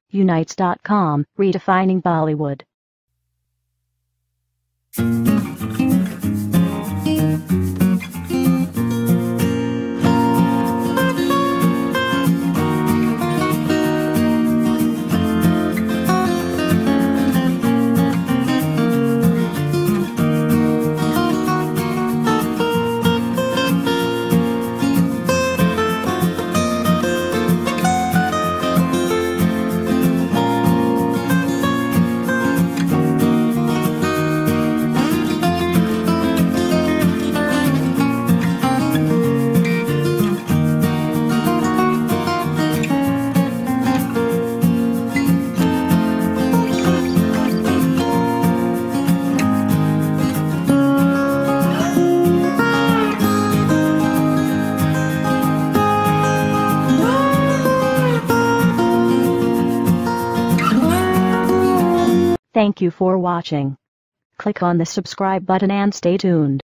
Unites.com, redefining Bollywood. Thank you for watching. Click on the subscribe button and stay tuned.